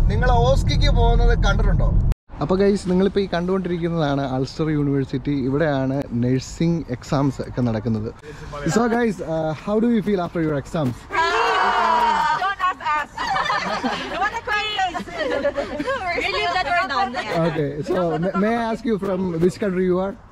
നിങ്ങൾ ഓസ്കിക്ക് പോകുന്നത് കണ്ടിട്ടുണ്ടോ? അപ്പോൾ ഗൈസ്, നിങ്ങളിപ്പോൾ ഈ കണ്ടുകൊണ്ടിരിക്കുന്നതാണ് അൾസ്റ്റർ യൂണിവേഴ്സിറ്റി. ഇവിടെയാണ് നഴ്സിംഗ് എക്സാംസ് ഒക്കെ നടക്കുന്നത്. So guys, how do you feel after your exams? Okay, so may I ask you from which country you are?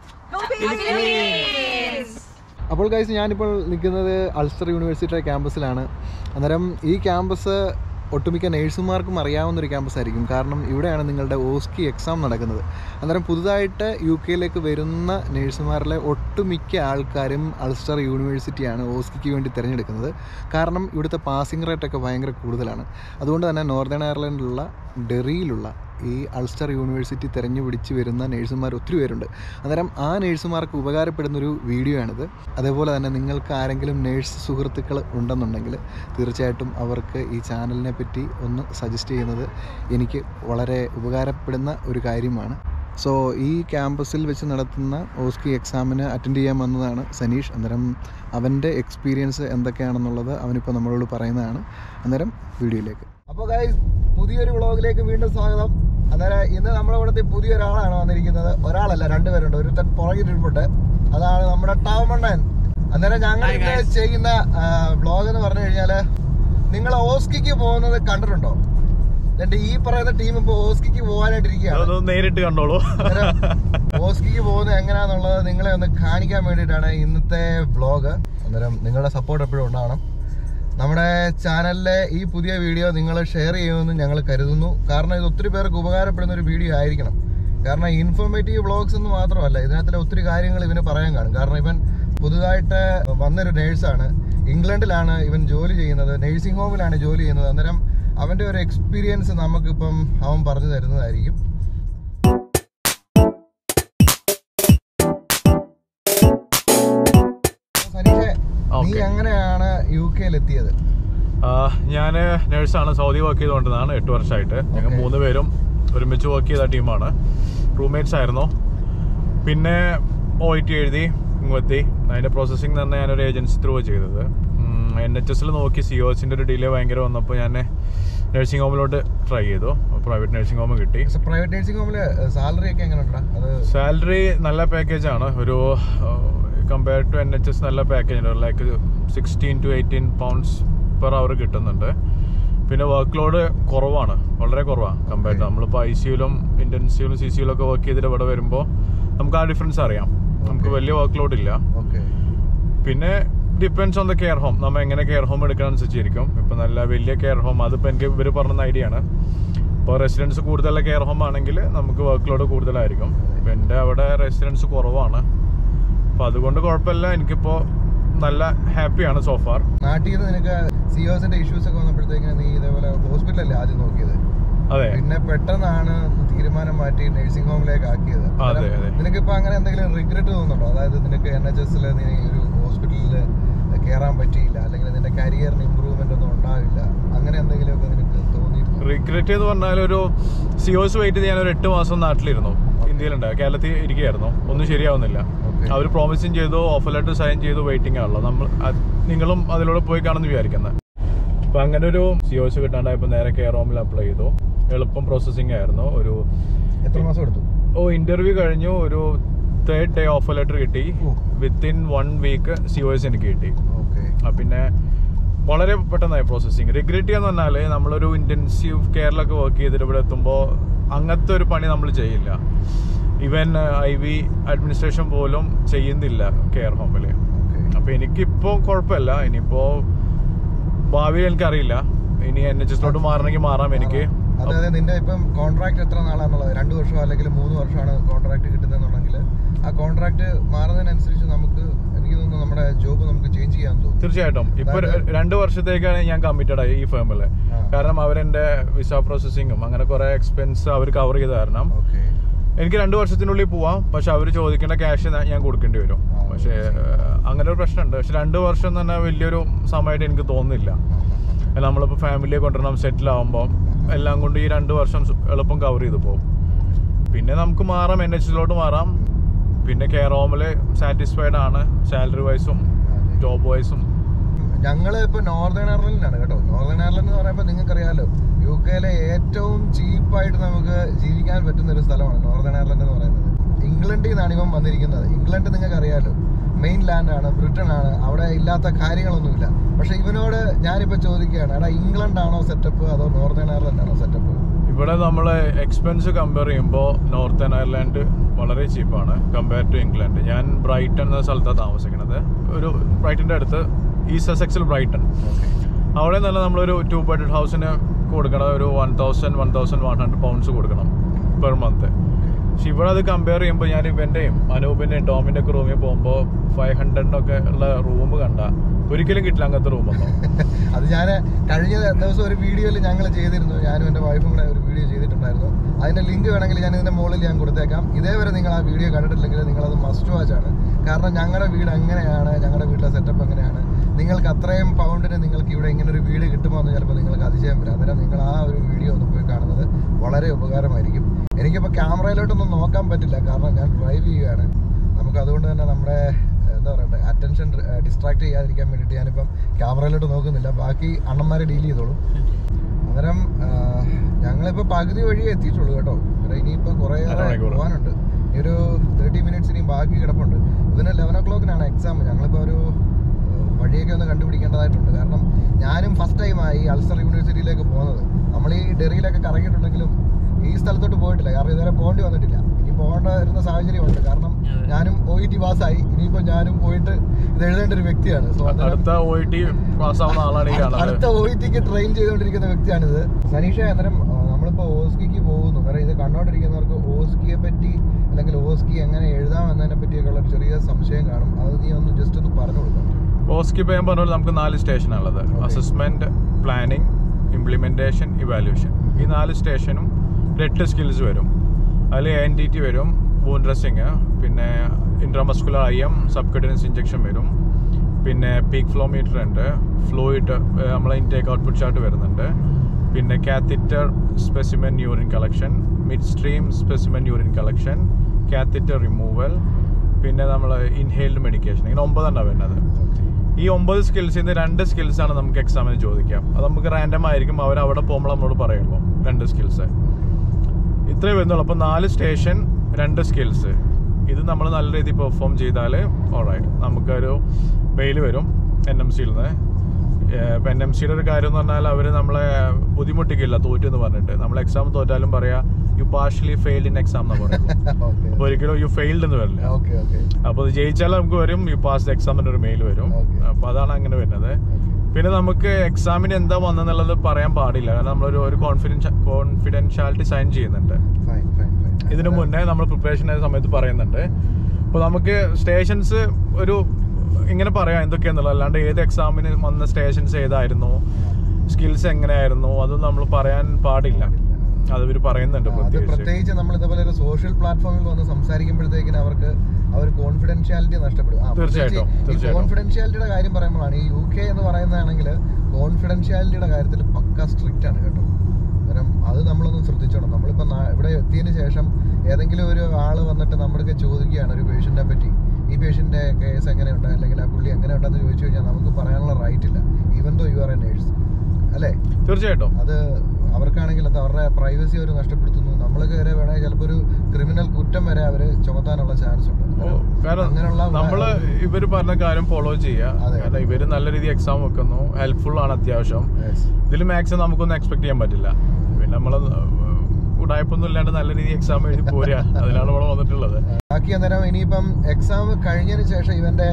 അപ്പോൾ ഗൈസ്, ഞാനിപ്പോൾ നിൽക്കുന്നത് അൾസ്റ്റർ യൂണിവേഴ്സിറ്റിയുടെ ക്യാമ്പസിലാണ്. അന്നേരം ഈ ക്യാമ്പസ് ഒട്ടുമിക്ക നേഴ്സുമാർക്കും അറിയാവുന്നൊരു ക്യാമ്പസ് ആയിരിക്കും. കാരണം ഇവിടെയാണ് നിങ്ങളുടെ ഓസ്കി എക്സാം നടക്കുന്നത്. അന്നേരം പുതുതായിട്ട് UK വരുന്ന നേഴ്സുമാരിലെ ഒട്ടുമിക്ക ആൾക്കാരും അൾസ്റ്റർ യൂണിവേഴ്സിറ്റിയാണ് ഓസ്കിക്ക് വേണ്ടി തിരഞ്ഞെടുക്കുന്നത്. കാരണം ഇവിടുത്തെ പാസിംഗ് റേറ്റൊക്കെ ഭയങ്കര കൂടുതലാണ്. അതുകൊണ്ട് തന്നെ നോർത്തേൺ അയർലൻഡിലുള്ള ഡെറിയിലുള്ള ഈ അൾസ്റ്റർ യൂണിവേഴ്സിറ്റി തിരഞ്ഞുപിടിച്ച് വരുന്ന നേഴ്സുമാർ ഒത്തിരി പേരുണ്ട്. അന്നേരം ആ നേഴ്സുമാർക്ക് ഉപകാരപ്പെടുന്നൊരു വീഡിയോ ആണിത്. അതേപോലെ തന്നെ നിങ്ങൾക്ക് ആരെങ്കിലും നേഴ്സ് സുഹൃത്തുക്കൾ ഉണ്ടെന്നുണ്ടെങ്കിൽ തീർച്ചയായിട്ടും അവർക്ക് ഈ ചാനലിനെ പറ്റി ഒന്ന് സജസ്റ്റ് ചെയ്യുന്നത് എനിക്ക് വളരെ ഉപകാരപ്പെടുന്ന ഒരു കാര്യമാണ്. സോ ഈ ക്യാമ്പസിൽ വെച്ച് നടത്തുന്ന ഓസ്കി എക്സാമിന് അറ്റൻഡ് ചെയ്യാൻ വന്നതാണ് സനീഷ്. അന്നേരം അവൻ്റെ എക്സ്പീരിയൻസ് എന്തൊക്കെയാണെന്നുള്ളത് അവനിപ്പോൾ നമ്മളോട് പറയുന്നതാണ്. അന്നേരം വീഡിയോയിലേക്ക്. അപ്പോൾ ഗൈസ്, പുതിയൊരു വ്ളോഗിലേക്ക് വീണ്ടും സ്വാഗതം. അന്നേരം ഇന്ന് നമ്മുടെ ഇവിടുത്തെ പുതിയൊരാളാണ് വന്നിരിക്കുന്നത്. ഒരാളല്ല, രണ്ടുപേരുണ്ട്. ഒരുത്തൻ പുറകിലിരിപ്പുണ്ട്, അതാണ് നമ്മുടെ ടാവമണ്ണൻ. അന്നേരം ഞങ്ങൾ ഇന്ന് ചെയ്യുന്ന വ്ളോഗ് എന്ന് പറഞ്ഞു കഴിഞ്ഞാൽ, നിങ്ങൾ ഓസ്കിക്ക് പോകുന്നത് കണ്ടിട്ടുണ്ടോ? എന്നിട്ട് ഈ പറയുന്ന ടീം ഇപ്പോൾ ഓസ്കിക്ക് പോകാനായിട്ടിരിക്കുകയാണ്. നേരിട്ട് കണ്ടോളൂ. ഓസ്കിക്ക് പോകുന്നത് എങ്ങനെയാണെന്നുള്ളത് നിങ്ങളെ ഒന്ന് കാണിക്കാൻ വേണ്ടിയിട്ടാണ് ഇന്നത്തെ വ്ളോഗ്. അന്നേരം നിങ്ങളുടെ സപ്പോർട്ട് എപ്പോഴും ഉണ്ടാവണം. നമ്മുടെ ചാനലിലെ ഈ പുതിയ വീഡിയോ നിങ്ങൾ ഷെയർ ചെയ്യുമെന്ന് ഞങ്ങൾ കരുതുന്നു. കാരണം ഇത് ഒത്തിരി പേർക്ക് ഉപകാരപ്പെടുന്ന ഒരു വീഡിയോ ആയിരിക്കണം. കാരണം ഇൻഫോർമേറ്റീവ് വ്ളോഗ്സ് എന്ന് മാത്രമല്ല, ഇതിനകത്തിലെ ഒത്തിരി കാര്യങ്ങൾ ഇവന് പറയാൻ കാണും. കാരണം ഇവൻ പുതുതായിട്ട് വന്നൊരു നേഴ്സാണ്. ഇംഗ്ലണ്ടിലാണ് ഇവൻ ജോലി ചെയ്യുന്നത്, നേഴ്സിംഗ് ഹോമിലാണ് ജോലി ചെയ്യുന്നത്. അന്നേരം അവൻ്റെ ഒരു എക്സ്പീരിയൻസ് നമുക്കിപ്പം അവൻ പറഞ്ഞു തരുന്നതായിരിക്കും. സനീഷേ, നീ എങ്ങനെയാണ് UK എത്തിയത്? ഞാൻ നേഴ്സാണ്, സൗദി വർക്ക് ചെയ്തുകൊണ്ടിരുന്നതാണ് 8 വർഷമായിട്ട്. ഞങ്ങൾ 3 പേരും ഒരുമിച്ച് വർക്ക് ചെയ്ത ടീമാണ്, റൂംമേറ്റ്സ് ആയിരുന്നു. പിന്നെ OIT എഴുതി ഇങ്ങെത്തി. അതിൻ്റെ പ്രോസസ്സിങ് തന്നെ ഞാനൊരു ഏജൻസി ത്രൂ ചെയ്തത്. NHS നോക്കി COSന്റെ ഒരു ഡിലേ ഭയങ്കര വന്നപ്പോൾ ഞാൻ നഴ്സിംഗ് ഹോമിലോട്ട് ട്രൈ ചെയ്തു. പ്രൈവറ്റ് നഴ്സിംഗ് ഹോം കിട്ടി. പ്രൈവറ്റ് നഴ്സിംഗ് ഹോമിൽ സാലറി ഒക്കെ എങ്ങനെയുണ്ട്? സാലറി നല്ല പാക്കേജാണ്. ഒരു കമ്പയർ ടു NHS നല്ല package, like 16 to 18 pounds per hour കിട്ടുന്നുണ്ട്. പിന്നെ വർക്ക് ലോഡ് കുറവാണ്, വളരെ കുറവാണ് കമ്പയർ ടു നമ്മളിപ്പോൾ ICUലും ഇൻറ്റൻസീവിലും CCUലും ഒക്കെ വർക്ക് ചെയ്തിട്ട് ഇവിടെ വരുമ്പോൾ നമുക്ക് ആ ഡിഫറൻസ് അറിയാം. നമുക്ക് വലിയ വർക്ക് ലോഡ് ഇല്ല. പിന്നെ depends on the care home, നമ്മൾ എങ്ങനെ കെയർ ഹോം എടുക്കാനനുസരിച്ചിരിക്കും. ഇപ്പം നല്ല വലിയ കെയർ ഹോം, അതിപ്പോൾ എനിക്ക് ഇവർ പറഞ്ഞ ഐഡിയ ആണ്. ഇപ്പോൾ റെസിഡൻസ് കൂടുതലുള്ള കെയർ ഹോം ആണെങ്കിൽ നമുക്ക് വർക്ക് ലോഡ് കൂടുതലായിരിക്കും. ഇപ്പം എൻ്റെ അവിടെ റെസിഡൻസ് കുറവാണ്, അപ്പോൾ അതുകൊണ്ട് കുഴപ്പമില്ല. എനിക്കിപ്പോൾ നല്ല ഹാപ്പിയാണ് സോഫാർ. നാട്ടിൽ നിന്ന് നിനക്ക് COSന്റെ ഇഷ്യൂസ് ഒക്കെ വന്നപ്പോഴത്തേക്ക് നീ ഇതേപോലെ ഹോസ്പിറ്റലല്ലേ ആദ്യം നോക്കിയത്? അതെ. പിന്നെ പെട്ടെന്നാണ് തീരുമാനം മാറ്റി നഴ്സിംഗ് ഹോമിലേക്ക് ആക്കിയത്. നിനക്കിപ്പോൾ അങ്ങനെ എന്തെങ്കിലും റിഗ്രറ്റ് തോന്നുന്നുണ്ടോ? അതായത് നിനക്ക് NHSൽ നീ ഒരു ഹോസ്പിറ്റലിൽ കയറാൻ പറ്റിയില്ല, അല്ലെങ്കിൽ നിന്റെ കരിയറിന് ഇമ്പ്രൂവ്മെന്റ് ഒന്നും ഉണ്ടാവില്ല, അങ്ങനെ എന്തെങ്കിലുമൊക്കെ നിനക്ക് തോന്നിയിരുന്നു? റിഗ്രറ്റ് എന്ന് പറഞ്ഞാൽ ഒരു COS വെയിറ്റ് ചെയ്യാൻ ഒരു 8 മാസം നാട്ടിലിരുന്നു. ഇന്ത്യയിലുണ്ട്, കേരളത്തിൽ ഇരിക്കുകയായിരുന്നു. ഒന്നും ശരിയാവുന്നില്ല. അവർ പ്രോമിസും ചെയ്തു, ഓഫർ ലെറ്റർ സൈൻ ചെയ്തു, വെയിറ്റിംഗ് ആണല്ലോ. നിങ്ങളും അതിലൂടെ പോയി കാണുമെന്ന് വിചാരിക്കുന്നത്. അപ്പം അങ്ങനെ ഒരു COS കിട്ടാണ്ടായപ്പോൾ നേരെ കെയർ ഹോമിൽ അപ്ലൈ ചെയ്തു. എളുപ്പം പ്രോസസ്സിംഗ് ആയിരുന്നു. ഒരു എത്ര മാസം എടുത്തു? ഇന്റർവ്യൂ കഴിഞ്ഞു, ഒരു 3rd day ഓഫർ ലെറ്റർ കിട്ടി. വിത്തിൻ 1 week COS എനിക്ക് കിട്ടി. പിന്നെ വളരെ പെട്ടെന്നായി പ്രോസസ്സിങ്. റിഗ്രറ്റ് ചെയ്യാന്ന് പറഞ്ഞാൽ നമ്മളൊരു ഇൻറ്റൻസീവ് കെയറിലൊക്കെ വർക്ക് ചെയ്തിട്ട് ഇവിടെ എത്തുമ്പോൾ അങ്ങനത്തെ ഒരു പണി നമ്മൾ ചെയ്യില്ല. ഈവൻ IV അഡ്മിനിസ്ട്രേഷൻ പോലും ചെയ്യുന്നില്ല കെയർ ഹോമിൽ. അപ്പോൾ എനിക്കിപ്പോൾ കുഴപ്പമില്ല. ഇനിയിപ്പോൾ ഭാവിയിൽ എനിക്കറിയില്ല, ഇനി NHSലോട്ട് മാറണമെങ്കിൽ മാറാം എനിക്ക്. അതായത് നിന്റെ ഇപ്പം കോൺട്രാക്ട് എത്ര നാളാണെന്നുള്ളത്, 2 വർഷം അല്ലെങ്കിൽ 3 വർഷമാണ് കോൺട്രാക്ട് കിട്ടുന്നതെന്നുണ്ടെങ്കിൽ ആ കോൺട്രാക്ട് മാറുന്നതിനനുസരിച്ച് നമുക്ക്, എനിക്ക് തോന്നുന്നു, നമ്മുടെ ജോബ് നമുക്ക് ചേഞ്ച് ചെയ്യാൻ തോന്നും. തീർച്ചയായിട്ടും. ഇപ്പൊ 2 വർഷത്തേക്കാണ് ഞാൻ കമ്മിറ്റഡ് ആയി ഈ ഫേമില്. കാരണം അവരെന്റെ വിസ പ്രോസസ്സിങ്ങും അങ്ങനെ കുറെ എക്സ്പെൻസ് അവർ കവർ ചെയ്ത് തരണം. എനിക്ക് 2 വർഷത്തിനുള്ളിൽ പോവാം, പക്ഷെ അവർ ചോദിക്കേണ്ട ക്യാഷ് ഞാൻ കൊടുക്കേണ്ടി വരും. പക്ഷെ അങ്ങനെ ഒരു പ്രശ്നമുണ്ട്. പക്ഷെ 2 വർഷം തന്നെ വലിയൊരു സമയമായിട്ട് എനിക്ക് തോന്നുന്നില്ല. നമ്മളിപ്പോൾ ഫാമിലിയെ കൊണ്ടുവരണം, സെറ്റിൽ ആകുമ്പോൾ എല്ലാം കൊണ്ട് ഈ 2 വർഷം എളുപ്പം കവർ ചെയ്ത് പോകും. പിന്നെ നമുക്ക് മാറാം, NHSലോട്ട് മാറാം. പിന്നെ കെയർ ഹോമിൽ സാറ്റിസ്ഫൈഡ് ആണ്, സാലറി വൈസും ജോബ് വൈസും. ഞങ്ങൾ ഇപ്പോൾ നോർത്തേൺ അയർലൻഡിലാണ് കേട്ടോ. നോർത്തേൺ അയർലൻഡ് എന്ന് പറയുമ്പോൾ നിങ്ങൾക്കറിയാമല്ലോ, UK-ലെ ഏറ്റവും ചീപ്പായിട്ട് നമുക്ക് ജീവിക്കാൻ പറ്റുന്ന ഒരു സ്ഥലമാണ് നോർത്തേൺ അയർലൻഡ് എന്ന് പറയുന്നത്. ഇംഗ്ലണ്ടിൽ നിന്നാണ് ഇവൻ വന്നിരിക്കുന്നത്. ഇംഗ്ലണ്ട് നിങ്ങൾക്ക് അറിയാമല്ലോ, മെയിൻ ലാൻഡാണ്, ബ്രിട്ടൻ ആണ്, അവിടെ ഇല്ലാത്ത കാര്യങ്ങളൊന്നുമില്ല. പക്ഷെ ഇവനോട് ഞാനിപ്പോൾ ചോദിക്കുകയാണ്, എടാ ഇംഗ്ലണ്ട് ആണോ സെറ്റപ്പ് അതോ നോർത്തേൺ അയർലൻഡ് ആണോ സെറ്റപ്പ്? ഇവിടെ നമ്മൾ എക്സ്പെൻസ് കമ്പയർ ചെയ്യുമ്പോൾ നോർത്തേൺ അയർലൻഡ് വളരെ ചീപ്പാണ് കമ്പയർ ടു ഇംഗ്ലണ്ട്. ഞാൻ ബ്രൈറ്റൺ എന്ന സ്ഥലത്താണ് താമസിക്കുന്നത്. ഒരു ബ്രൈറ്റൻ്റെ അടുത്ത് ഈസ്റ്റ് സസെക്സിൽ ബ്രൈറ്റൺ. അവിടെ നല്ല നമ്മളൊരു 2 ബെഡ്റൂം ഹൗസിന് കൊടുക്കണം ഒരു 1,100 പൗണ്ട്സ് കൊടുക്കണം പെർ മന്ത്. പക്ഷെ ഇവിടെ അത് കമ്പയർ ചെയ്യുമ്പോൾ ഞാൻ ഇവൻ്റെയും അനൂപിൻ്റെയും ടോമിൻ്റെ ഒക്കെ റൂമിൽ പോകുമ്പോൾ 500 ഉള്ള റൂം കണ്ട ഒരിക്കലും കിട്ടില്ല അങ്ങനത്തെ റൂമൊന്നും. അത് ഞാൻ കഴിഞ്ഞ ദിവസം ഒരു വീഡിയോയിൽ ഞങ്ങൾ ചെയ്തിരുന്നു, ഞാനും എൻ്റെ വൈഫും കൂടെ ഒരു വീഡിയോ ചെയ്തിട്ടുണ്ടായിരുന്നു. അതിൻ്റെ ലിങ്ക് വേണമെങ്കിൽ ഞാൻ ഇതിൻ്റെ മുകളിൽ ഞാൻ കൊടുത്തേക്കാം. ഇതേവരെ നിങ്ങൾ ആ വീഡിയോ കണ്ടിട്ടില്ലെങ്കിൽ നിങ്ങളത് മസ്റ്റ് വാച്ച് ആണ്. കാരണം ഞങ്ങളുടെ വീട് എങ്ങനെയാണ്, ഞങ്ങളുടെ വീട്ടിലെ സെറ്റപ്പ് എങ്ങനെയാണ്, നിങ്ങൾക്ക് അത്രയും പൗണ്ടിന് നിങ്ങൾക്ക് ഇവിടെ ഇങ്ങനെ ഒരു വീട് കിട്ടുമോ എന്ന് ചിലപ്പോൾ നിങ്ങൾക്ക് അതിശയം വരും. അന്നേരം നിങ്ങൾ ആ ഒരു വീഡിയോ ഒന്ന് പോയി കാണുന്നത് വളരെ ഉപകാരമായിരിക്കും. എനിക്കിപ്പോൾ ക്യാമറയിലോട്ടൊന്നും നോക്കാൻ പറ്റില്ല, കാരണം ഞാൻ ഡ്രൈവ് ചെയ്യുകയാണ്. നമുക്ക് അതുകൊണ്ട് തന്നെ നമ്മുടെ എന്താ പറയണ്ടേ അറ്റൻഷൻ ഡിസ്ട്രാക്ട് ചെയ്യാതിരിക്കാൻ വേണ്ടിയിട്ട് ഞാനിപ്പം ക്യാമറയിലോട്ട് നോക്കുന്നില്ല. ബാക്കി അണ്ണന്മാരെ ഡീൽ ചെയ്തോളും. അന്നേരം ഞങ്ങളിപ്പോൾ പകുതി വഴിയേ എത്തിയിട്ടുള്ളൂ കേട്ടോ. ഇനിയിപ്പോൾ കുറേ പോകാനുണ്ട്. ഇനി ഒരു 30 മിനിറ്റ്സ് ഇനിയും ബാക്കി കിടപ്പുണ്ട്. ഇതിന് 11 o'clock എക്സാം. ഞങ്ങളിപ്പോൾ ഒരു വഴിയൊക്കെ ഒന്ന് കണ്ടുപിടിക്കേണ്ടതായിട്ടുണ്ട്. കാരണം ഞാനും ഫസ്റ്റ് ടൈമായി അൾസർ യൂണിവേഴ്സിറ്റിയിലേക്ക് പോകുന്നത്. നമ്മൾ ഈ ഡെറിയിലൊക്കെ കറങ്ങിയിട്ടുണ്ടെങ്കിലും ഈ സ്ഥലത്തോട്ട് പോയിട്ടില്ല, കാരണം ഇതുവരെ പോകേണ്ടി വന്നിട്ടില്ല. ഇനി പോകേണ്ട വരുന്ന സാഹചര്യമുണ്ട്, കാരണം ഞാനും OET പാസ്സായി. ഇനിയിപ്പോൾ ഞാനും പോയിട്ട് ഇത് എഴുതേണ്ട ഒരു വ്യക്തിയാണ്. സോ അടുത്ത OETക്ക് ട്രെയിൻ ചെയ്തുകൊണ്ടിരിക്കുന്ന വ്യക്തിയാണിത്. സനീഷ, അന്നേരം നമ്മളിപ്പോൾ ഓസ്കിക്ക് പോകുന്നു. കാരണം ഇത് കണ്ടുകൊണ്ടിരിക്കുന്നവർക്ക് ഓസ്കിയെ പറ്റി അല്ലെങ്കിൽ ഓസ്കി എങ്ങനെ എഴുതാം എന്നതിനെ പറ്റിയൊക്കെ ഉള്ള ഒരു ചെറിയ സംശയം കാണും. അത് നീ ഒന്ന് ജസ്റ്റ് ഒന്ന് പറഞ്ഞു കൊടുക്കാം. ഓസ്കി ഞാൻ പറഞ്ഞ നമുക്ക് 4 സ്റ്റേഷനാണുള്ളത്. Assessment, planning, implementation, evaluation. ഈ 4 സ്റ്റേഷനും 8 സ്കിൽസ് വരും. അതിൽ ANDT വരും, വൂണ്ട് ഡ്രസ്സിങ്, പിന്നെ ഇൻട്രാമസ്കുലർ IM സബ്ക്യൂട്ടേനിയസ് ഇഞ്ചക്ഷൻ വരും, പിന്നെ പീക്ക് ഫ്ലോ മീറ്റർ ഉണ്ട്, ഫ്ലൂയിഡ് നമ്മളെ ഇൻടേക്ക് ഔട്ട്പുട്ട് ചാർട്ട് വരുന്നുണ്ട്, പിന്നെ catheter specimen urine collection, mid stream specimen urine collection, catheter removal, പിന്നെ നമ്മൾ ഇൻഹെയിൽഡ് മെഡിക്കേഷൻ. ഇങ്ങനെ 9 വരുന്നത്. ഈ 9 സ്കിൽസിൽ നിന്ന് 2 സ്കിൽസാണ് നമുക്ക് എക്സാമിന് ചോദിക്കാം. അത് നമുക്ക് റാൻഡം ആയിരിക്കും, അവർ അവിടെ പോകുമ്പോൾ നമ്മളോട് പറയുള്ളൂ 2 സ്കിൽസ്. ഇത്രയും വരുന്നുള്ളൂ. അപ്പോൾ 4 സ്റ്റേഷൻ 2 സ്കിൽസ്. ഇത് നമ്മൾ നല്ല രീതിയിൽ പെർഫോം ചെയ്താൽ ഓൾറൈറ്റ് നമുക്കൊരു മെയിൽ വരും NMCയിൽ നിന്ന്. ഇപ്പം NMCയുടെ ഒരു കാര്യം എന്ന് പറഞ്ഞാൽ അവർ നമ്മളെ ബുദ്ധിമുട്ടിക്കില്ല തോറ്റു എന്ന് പറഞ്ഞിട്ട്. നമ്മൾ എക്സാം തോറ്റാലും പറയാ you partially failed in exam എന്ന് പറയുന്നത്. അപ്പോൾ ഒരിക്കലും യു ഫെയിൽഡ് എന്ന് വരില്ല. അപ്പോൾ അത് ജയിച്ചാൽ നമുക്ക് വരും യു പാസ് എക്സാമിൻ്റെ ഒരു മെയിൽ വരും. അപ്പോൾ അതാണ് അങ്ങനെ വരുന്നത്. പിന്നെ നമുക്ക് എക്സാമിന് എന്താ വന്നെന്നുള്ളത് പറയാൻ പാടില്ല, കാരണം നമ്മളൊരു കോൺഫിഡൻഷ്യാലിറ്റി സൈൻ ചെയ്യുന്നുണ്ട്. ഇതിനു മുന്നേ നമ്മൾ പ്രിപ്പറേഷൻ ആയ സമയത്ത് പറയുന്നുണ്ട്. അപ്പോൾ നമുക്ക് സ്റ്റേഷൻസ് ഒരു ഇങ്ങനെ പറയാം എന്തൊക്കെയാണെന്നുള്ളത്, അല്ലാണ്ട് ഏത് എക്സാമിന് വന്ന സ്റ്റേഷൻസ് ഏതായിരുന്നു, സ്കിൽസ് എങ്ങനെയായിരുന്നു, അതൊന്നും നമ്മൾ പറയാൻ പാടില്ല. അത് ഇവർ പറയുന്നുണ്ട്. പ്രത്യേകിച്ച് നമ്മൾ ഇതേപോലെ ഒരു സോഷ്യൽ പ്ലാറ്റ്ഫോമിൽ വന്ന് സംസാരിക്കുമ്പോഴത്തേക്കിന് അവർക്ക് ആ ഒരു കോൺഫിഡൻഷ്യാലിറ്റി നഷ്ടപ്പെടും. തീർച്ചയായിട്ടും. കോൺഫിഡൻഷ്യാലിറ്റിയുടെ കാര്യം പറയുമ്പോഴാണ് ഈ UK എന്ന് പറയുന്നതാണെങ്കിൽ കോൺഫിഡൻഷ്യാലിറ്റിയുടെ കാര്യത്തിൽ പക്ക സ്ട്രിക്റ്റ് ആണ് കേട്ടോ. അന്നേരം അത് നമ്മളൊന്ന് ശ്രദ്ധിച്ചോണം. നമ്മളിപ്പോൾ ഇവിടെ എത്തിയതിന് ശേഷം ഏതെങ്കിലും ഒരു ആൾ വന്നിട്ട് നമ്മൾക്ക് ചോദിക്കുകയാണ് ഒരു പേഷ്യൻറ്റിനെ പറ്റി, ഈ പേഷ്യൻ്റെ കേസ് എങ്ങനെയുണ്ട് അല്ലെങ്കിൽ ആ പുള്ളി എങ്ങനെയുണ്ടെന്ന് ചോദിച്ചു കഴിഞ്ഞാൽ നമുക്ക് പറയാനുള്ള റൈറ്റ് ഇല്ല, even though you are a nurse അല്ലേ. തീർച്ചയായിട്ടും അത് അവർക്കാണെങ്കിൽ എന്താ അവരുടെ പ്രൈവസി അവർ നഷ്ടപ്പെടുത്തുന്നു. നമ്മൾക്ക് വരെ വേണമെങ്കിൽ ചിലപ്പോൾ ഒരു ക്രിമിനൽ കുറ്റം വരെ അവർ ചുമത്താനുള്ള ചാൻസ് ഉണ്ട്. അങ്ങനെയുള്ള നമ്മള് ഇവര് പറഞ്ഞ കാര്യം ഫോളോ ചെയ്യുക. ഇവര് നല്ല രീതിയിൽ എക്സാം വെക്കുന്നു, ഹെൽപ്ഫുൾ ആണ് അത്യാവശ്യം. ഇതിൽ മാക്സിമം നമുക്കൊന്നും എക്സ്പെക്ട് ചെയ്യാൻ പറ്റില്ല. പിന്നെ നമ്മള് ഉടായ്പൊന്നും ഇല്ലാണ്ട് നല്ല രീതിയിൽ എക്സാം എഴുതി പോരുക, അതിനാണ് നമ്മൾ വന്നിട്ടുള്ളത്. ബാക്കി അന്നേരം ഇനിയിപ്പം എക്സാം കഴിഞ്ഞതിന് ശേഷം ഇവന്റെ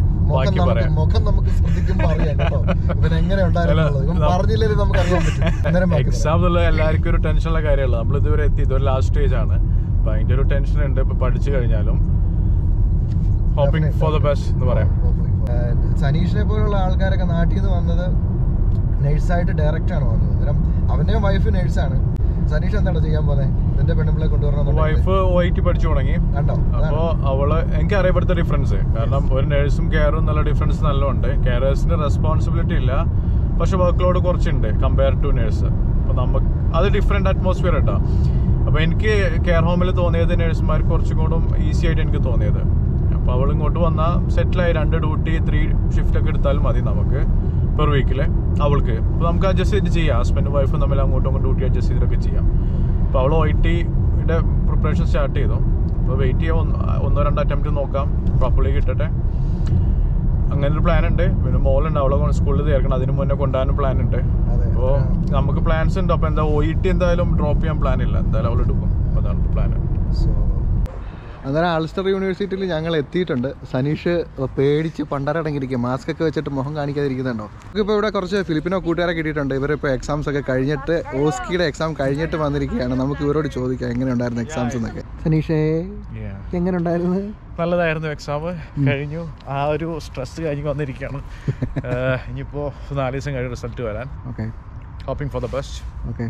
മുഖം നമുക്ക് ശ്രദ്ധിക്കുമ്പോൾ അറിയാം കേട്ടോ ഇവൻ എങ്ങനെ ഉണ്ടായിരുന്നുള്ളത്. ഇവൻ പറഞ്ഞില്ലെങ്കിൽ നമുക്ക് അറിയാൻ പറ്റും. എക്സാം എന്നുള്ള എല്ലാവർക്കും ഒരു ടെൻഷനുള്ള കാര്യമുള്ളത്. നമ്മൾ ഇതുവരെ എത്തി, ഇതൊരു ലാസ്റ്റ് സ്റ്റേജ് ആണ്. അപ്പൊ അതിന്റെ ഒരു ടെൻഷൻ ഉണ്ട്. ഇപ്പൊ പഠിച്ചു കഴിഞ്ഞാലും ഹോപ്പിംഗ് ഫോർ ദ ബെസ്റ്റ് എന്ന് പറയാം. സനീഷിനെ പോലുള്ള ആൾക്കാരൊക്കെ നാട്ടിൽ നിന്ന് വന്നത് നഴ്സായിട്ട് ഡയറക്റ്റ് ആണ് വന്നത്. അന്നേരം അവന്റെയും വൈഫ് നഴ്സാണ്. സനീഷ് എന്താണ് ചെയ്യാൻ പോകുന്നത്? നിന്റെ പെണ്ണുമ്പിളെ കൊണ്ടുവരണം. വൈഫ് OIT പഠിച്ചു തുടങ്ങി. അപ്പോ അവള് എനിക്ക് അറിയപ്പെടുത്ത ഡിഫറൻസ്, കാരണം ഒരു നഴ്സും കെയറും നല്ല ഡിഫറൻസ് നല്ലോണ്ട്. കെയറേഴ്സിന് റെസ്പോൺസിബിലിറ്റി ഇല്ല, പക്ഷെ വർക്ക് ലോഡ് കുറച്ചുണ്ട് കമ്പയർ ടു നഴ്സ്. അപ്പൊ നമുക്ക് അത് ഡിഫറെന്റ് അറ്റ്മോസ്ഫിയർ കേട്ടോ. അപ്പൊ എനിക്ക് കെയർ ഹോമിൽ തോന്നിയത് നഴ്സുമാർ കുറച്ചും കൂടെ ഈസി ആയിട്ട് എനിക്ക് തോന്നിയത്. അപ്പൊ അവൾ ഇങ്ങോട്ട് വന്നാൽ സെറ്റിലായി 2 ഡ്യൂട്ടി 3 ഷിഫ്റ്റ് ഒക്കെ എടുത്താലും മതി നമുക്ക്. പെർ വീക്കിൽ അവൾക്ക്. അപ്പോൾ നമുക്ക് അഡ്ജസ്റ്റ് ചെയ്ത് ചെയ്യാം, ഹസ്ബൻഡും വൈഫും തമ്മിൽ അങ്ങോട്ടും ഇങ്ങോട്ടും ഡ്യൂട്ടി അഡ്ജസ്റ്റ് ചെയ്തൊക്കെ ചെയ്യാം. അപ്പോൾ അവൾ OIT-യുടെ പ്രിപ്പറേഷൻ സ്റ്റാർട്ട് ചെയ്തു. അപ്പോൾ വെയിറ്റ് ചെയ്യാം, 1-2 അറ്റംപ്റ്റ് നോക്കാം, പ്രോപ്പർലി കിട്ടട്ടെ, അങ്ങനെ ഒരു പ്ലാൻ ഉണ്ട്. പിന്നെ മോളുണ്ട്, അവളെ സ്കൂളിൽ ചേർക്കണം, അതിന് മുന്നേ കൊണ്ടുപോകാനും പ്ലാൻ ഉണ്ട്. അപ്പോൾ നമുക്ക് പ്ലാൻസ് ഉണ്ട്. അപ്പോൾ എന്താ OIT എന്തായാലും ഡ്രോപ്പ് ചെയ്യാൻ പ്ലാൻ ഇല്ല, എന്തായാലും അവൾ എടുക്കും, അതാണ് പ്ലാൻ. സോ അന്നേരം അൾസ്റ്റർ യൂണിവേഴ്സിറ്റിയിൽ ഞങ്ങൾ എത്തിയിട്ടുണ്ട്. സനീഷ് പേടിച്ച് പണ്ടരടങ്ങിയിരിക്കുക, മാസ്ക് ഒക്കെ വെച്ചിട്ട് മുഖം കാണിക്കാതിരിക്കുന്നുണ്ടോ. നമുക്കിപ്പോൾ ഇവിടെ കുറച്ച് ഫിലിപ്പിനോ കൂട്ടുകാരെ കിട്ടിയിട്ടുണ്ട്. ഇവരിപ്പോൾ എക്സാംസ് ഒക്കെ കഴിഞ്ഞിട്ട് ഓസ്കിയുടെ എക്സാം കഴിഞ്ഞിട്ട് വന്നിരിക്കുകയാണ്. നമുക്ക് ഇവരോട് ചോദിക്കാം എങ്ങനെ ഉണ്ടായിരുന്നു എക്സാംസ് എന്നൊക്കെ. സനീഷേ, എങ്ങനെ ഉണ്ടായിരുന്നു? നല്ലതായിരുന്നു, എക്സാം കഴിഞ്ഞു, ആ ഒരു സ്ട്രെസ് കഴിഞ്ഞ് വന്നിരിക്കുകയാണ്. ഇനിയിപ്പോൾ 4 ദിവസം കഴിഞ്ഞ് റിസൾട്ട് വരാൻ. Okay, hoping for the best. Okay.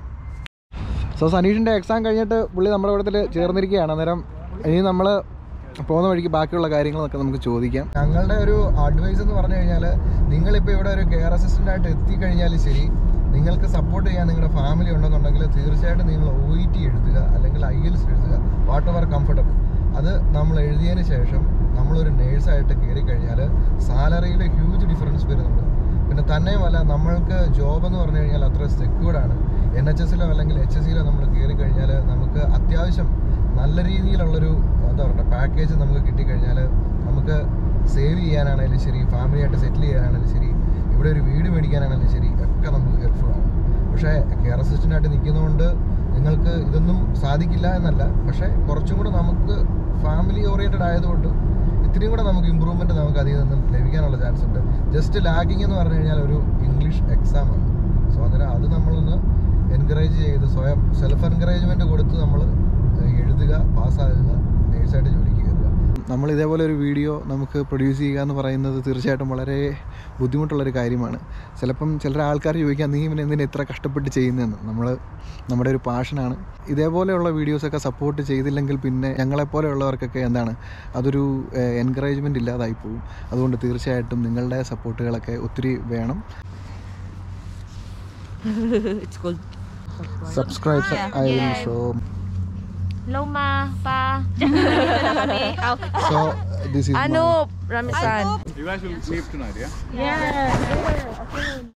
So സനീഷിൻ്റെ എക്സാം കഴിഞ്ഞിട്ട് പുള്ളി നമ്മുടെ ഇവിടത്തിൽ ചേർന്നിരിക്കുകയാണ്. അന്നേരം ഇനി നമ്മൾ പോകുന്ന വഴിക്ക് ബാക്കിയുള്ള കാര്യങ്ങളൊക്കെ നമുക്ക് ചോദിക്കാം. ഞങ്ങളുടെ ഒരു അഡ്വൈസ് എന്ന് പറഞ്ഞു കഴിഞ്ഞാൽ, നിങ്ങളിപ്പോൾ ഇവിടെ ഒരു കെയർ അസിസ്റ്റൻ്റായിട്ട് എത്തിക്കഴിഞ്ഞാൽ ശരി, നിങ്ങൾക്ക് സപ്പോർട്ട് ചെയ്യാൻ നിങ്ങളുടെ ഫാമിലി ഉണ്ടെന്നുണ്ടെങ്കിൽ തീർച്ചയായിട്ടും നിങ്ങൾ OIT എഴുതുക, അല്ലെങ്കിൽ IELTS എഴുതുക, വാട്ട് എവർ കംഫർട്ടബിൾ. അത് നമ്മൾ എഴുതിയതിന് ശേഷം നമ്മളൊരു നേഴ്സായിട്ട് കയറി കഴിഞ്ഞാൽ സാലറിയിൽ ഹ്യൂജ് ഡിഫറൻസ് വരുന്നുണ്ട്. പിന്നെ തന്നെയുമല്ല, നമ്മൾക്ക് ജോബ് എന്ന് പറഞ്ഞു കഴിഞ്ഞാൽ അത്ര സെക്യൂർഡാണ്. NHS-ലോ അല്ലെങ്കിൽ HSC-ലോ നമ്മൾ കയറി കഴിഞ്ഞാൽ നമുക്ക് അത്യാവശ്യം നല്ല രീതിയിലുള്ളൊരു എന്താ പറയുക പാക്കേജ് നമുക്ക് കിട്ടിക്കഴിഞ്ഞാൽ നമുക്ക് സേവ് ചെയ്യാനാണെങ്കിലും ശരി, ഫാമിലിയായിട്ട് സെറ്റിൽ ചെയ്യാനാണെങ്കിലും ശരി, ഇവിടെ ഒരു വീട് മേടിക്കാനാണെങ്കിലും ശരി, ഒക്കെ നമുക്ക് ഹെൽപ്ഫുള്ളാണ്. പക്ഷേ കെയർ അസിസ്റ്റൻ്റായിട്ട് നിൽക്കുന്നതുകൊണ്ട് നിങ്ങൾക്ക് ഇതൊന്നും സാധിക്കില്ല എന്നല്ല, പക്ഷേ കുറച്ചും കൂടെ നമുക്ക് ഫാമിലി ഓറിയൻറ്റഡ് ആയതുകൊണ്ട് ഇത്രയും കൂടെ നമുക്ക് ഇമ്പ്രൂവ്മെൻറ്റ് നമുക്ക് അതിൽ നിന്നും ലഭിക്കാനുള്ള ചാൻസ് ഉണ്ട്. ജസ്റ്റ് ലാഗിങ് എന്ന് പറഞ്ഞു കഴിഞ്ഞാൽ ഒരു ഇംഗ്ലീഷ് എക്സാമാണ്. സോ അന്നേരം അത് നമ്മളൊന്ന് എൻകറേജ് ചെയ്ത് സ്വയം സെൽഫ് എൻകറേജ്മെൻറ്റ് കൊടുത്ത് നമ്മൾ എഴുതുക, പാസ്സാകുക, നേഴ്സായിട്ട് ജോലിക്ക് കയറുക. നമ്മൾ ഇതേപോലെ ഒരു വീഡിയോ നമുക്ക് പ്രൊഡ്യൂസ് ചെയ്യുക എന്ന് പറയുന്നത് തീർച്ചയായിട്ടും വളരെ ബുദ്ധിമുട്ടുള്ളൊരു കാര്യമാണ്. ചിലപ്പം ചില ആൾക്കാർ ചോദിക്കാം, നീ ഇവനെ എന്തിനാ ഇത്ര കഷ്ടപ്പെട്ട് ചെയ്യുന്നതെന്ന്. നമ്മുടെ ഒരു പാഷനാണ്. ഇതേപോലെയുള്ള വീഡിയോസൊക്കെ സപ്പോർട്ട് ചെയ്തില്ലെങ്കിൽ പിന്നെ ഞങ്ങളെപ്പോലെയുള്ളവർക്കൊക്കെ എന്താണ് അതൊരു എൻകറേജ്മെൻറ്റ് ഇല്ലാതായി പോകും. അതുകൊണ്ട് തീർച്ചയായിട്ടും നിങ്ങളുടെ സപ്പോർട്ടുകളൊക്കെ ഒത്തിരി വേണം. Subscribe I will show. Hello ma, pa. Dito na kami. So this is Ano, Ramisan. You guys will sleep tonight, yeah? Yeah.